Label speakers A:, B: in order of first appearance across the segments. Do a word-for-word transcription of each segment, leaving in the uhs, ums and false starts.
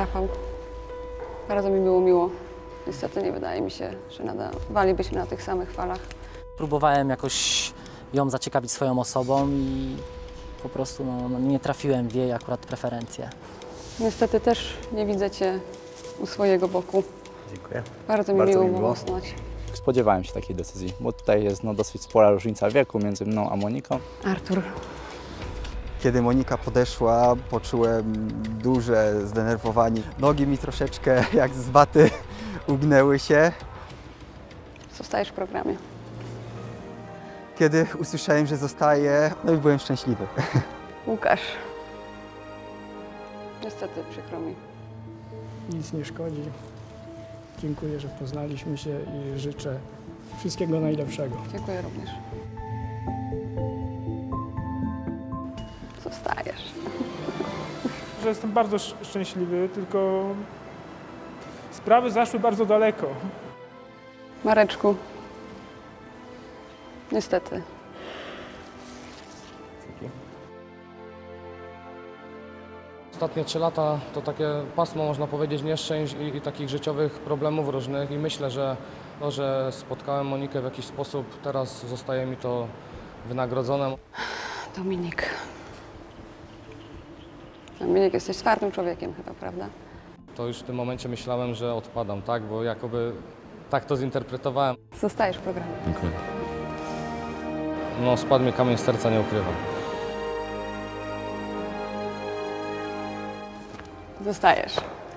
A: Rafał. Bardzo mi było miło. Niestety nie wydaje mi się, że nadawalibyśmy na tych samych falach.
B: Próbowałem jakoś ją zaciekawić swoją osobą i po prostu no, no, nie trafiłem w jej akurat preferencje.
A: Niestety też nie widzę Cię u swojego boku.
C: Dziękuję.
A: Bardzo mi
C: Bardzo
A: miło
C: mi
A: było
C: miło.
A: poznać.
D: Spodziewałem się takiej decyzji, bo tutaj jest no, dosyć spora różnica wieku między mną a Moniką.
A: Artur.
E: Kiedy Monika podeszła, poczułem duże zdenerwowanie. Nogi mi troszeczkę jak z waty ugnęły się.
A: Zostajesz w programie.
E: Kiedy usłyszałem, że zostaję, no i byłem szczęśliwy.
A: Łukasz. Niestety przykro mi.
F: Nic nie szkodzi. Dziękuję, że poznaliśmy się i życzę wszystkiego najlepszego.
A: Dziękuję również. Zostajesz.
G: Że jestem bardzo sz- szczęśliwy, tylko sprawy zaszły bardzo daleko.
A: Mareczku. Niestety.
H: Ostatnie trzy lata to takie pasmo, można powiedzieć, nieszczęść i, i takich życiowych problemów różnych i myślę, że to, że spotkałem Monikę w jakiś sposób, teraz zostaje mi to wynagrodzone.
A: Dominik. Dominik, jesteś twardym człowiekiem chyba, prawda?
H: To już w tym momencie myślałem, że odpadam, tak, bo jakoby tak to zinterpretowałem.
A: Zostajesz w programie.
H: Dziękuję. No, spadł mi kamień z serca, nie ukrywam.
A: Zostajesz.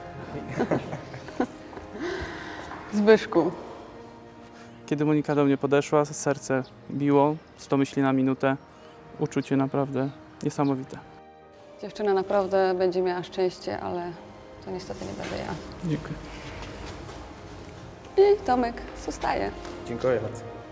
A: Zbyszku.
I: Kiedy Monika do mnie podeszła, serce biło, sto myśli na minutę. Uczucie naprawdę niesamowite.
A: Dziewczyna naprawdę będzie miała szczęście, ale to niestety nie będę ja.
I: Dziękuję.
A: I Tomek zostaje.
C: Dziękuję bardzo.